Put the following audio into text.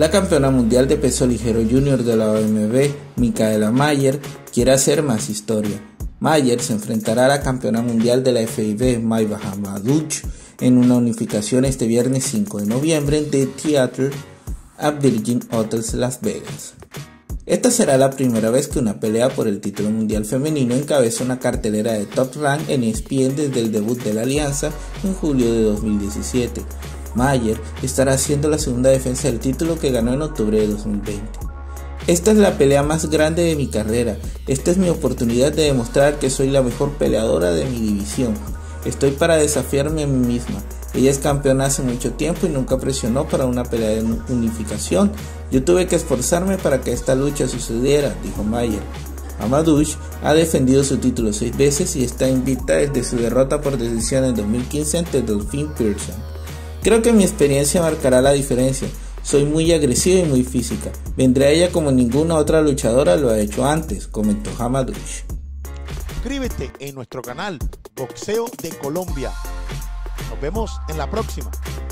La campeona mundial de peso ligero junior de la OMB, Mikaela Mayer, quiere hacer más historia. Mayer se enfrentará a la campeona mundial de la FIB, Mayba Hamaduch, en una unificación este viernes 5 de noviembre en The Theatre at Virgin Hotels Las Vegas. Esta será la primera vez que una pelea por el título mundial femenino encabeza una cartelera de Top Rank en ESPN desde el debut de la alianza en julio de 2017. Mayer estará haciendo la segunda defensa del título que ganó en octubre de 2020. Esta es la pelea más grande de mi carrera. Esta es mi oportunidad de demostrar que soy la mejor peleadora de mi división. Estoy para desafiarme a mí misma. Ella es campeona hace mucho tiempo y nunca presionó para una pelea de unificación. Yo tuve que esforzarme para que esta lucha sucediera, dijo Mayer. Hamaduch ha defendido su título 6 veces y está invicta desde su derrota por decisión en 2015 ante Delphine Pearson. Creo que mi experiencia marcará la diferencia. Soy muy agresiva y muy física. Vendré a ella como ninguna otra luchadora lo ha hecho antes, comentó Hamaduch. Suscríbete en nuestro canal Boxeo de Colombia. Nos vemos en la próxima.